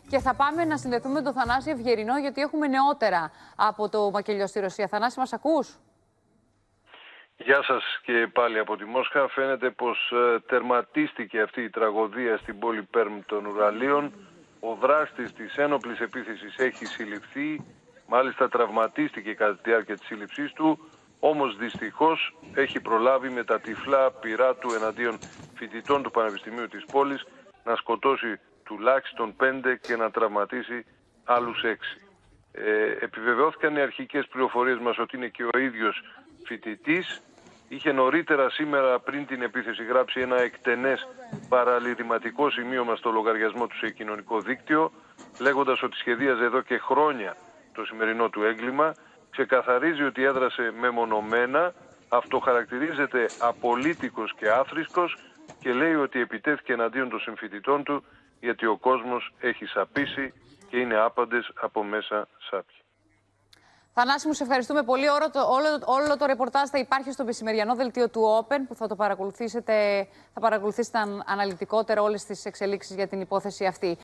Και θα πάμε να συνδεθούμε με τον Θανάση Ευγερινό, γιατί έχουμε νεότερα από το μακελιό στη Ρωσία. Θανάση, μας ακούς? Γεια σας και πάλι από τη Μόσχα. Φαίνεται πως τερματίστηκε αυτή η τραγωδία στην πόλη Πέρμ των Ουραλίων. Ο δράστης της ένοπλης επίθεσης έχει συλληφθεί, μάλιστα τραυματίστηκε κατά τη διάρκεια της σύλληψής του, όμως δυστυχώς έχει προλάβει με τα τυφλά πυρά του εναντίον φοιτητών του Πανεπιστημίου της πόλης να σκοτώσει τουλάχιστον 5 και να τραυματίσει άλλους 6. Επιβεβαιώθηκαν οι αρχικές πληροφορίες μας ότι είναι και ο ίδιος φοιτητής. Είχε νωρίτερα σήμερα πριν την επίθεση γράψει ένα εκτενές παραλυρηματικό σημείωμα στο λογαριασμό του σε κοινωνικό δίκτυο, λέγοντας ότι σχεδίαζε εδώ και χρόνια το σημερινό του έγκλημα. Ξεκαθαρίζει ότι έδρασε μεμονωμένα, αυτοχαρακτηρίζεται απολύτικος και άθρησκος και λέει ότι επιτέθηκε εναντίον των συμφοιτητών του γιατί ο κόσμος έχει σαπίσει και είναι άπαντες από μέσα σάπια. Θανάση, μου σε ευχαριστούμε πολύ. Όλο το ρεπορτάζ θα υπάρχει στο μεσημεριανό δελτίο του Open, που θα το παρακολουθήσετε αναλυτικότερα όλες τις εξελίξεις για την υπόθεση αυτή.